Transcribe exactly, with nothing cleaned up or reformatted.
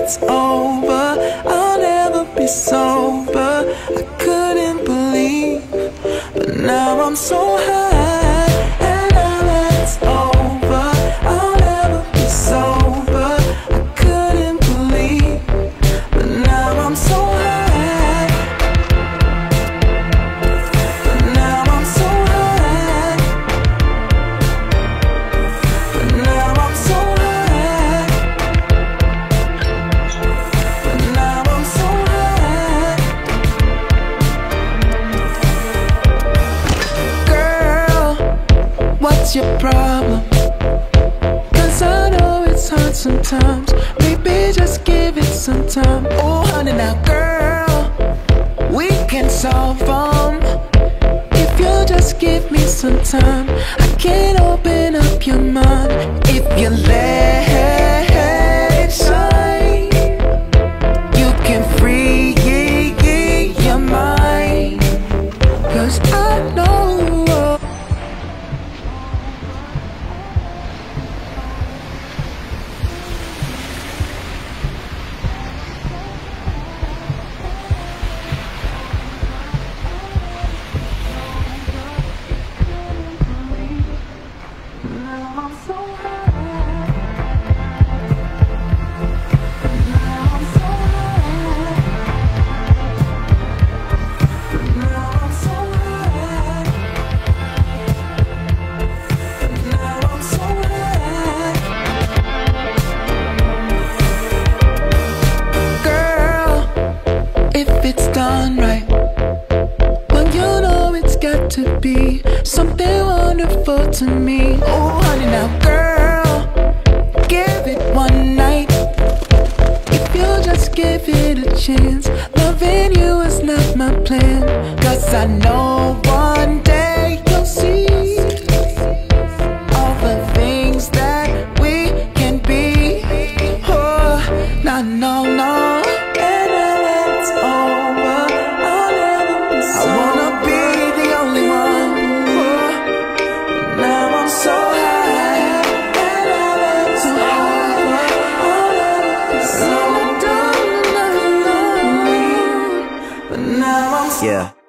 it's over, I'll never be sober. I couldn't believe, but now I'm so high. And now that it's over, I'll never be sober. I couldn't believe, but now I'm so high. But now I'm so high. But now I'm so high. But now I'm so high. Girl, what's your problem? 'Cause I know it's hard sometimes. Maybe just give it some time. Oh honey, now girl, we can solve them. If you just give me some time, I can open up your mind. If you let it shine, you can free your mind. 'Cause I know now I'm so high. Now I'm so high. Now I'm so high. Now I'm so high. Girl, if it's done right, well you know it's got to be something wonderful to me. Oh honey, now girl, give it one night. If you just give it a chance, loving you is not my plan. 'Cause I know one day you'll see all the things that we can be. Oh, no, no, no. And now it's over, I'll never be sober. I wanna be the only one. Oh, now I'm so high. And now it's over, I'll never be sober. But now I'm so Yeah.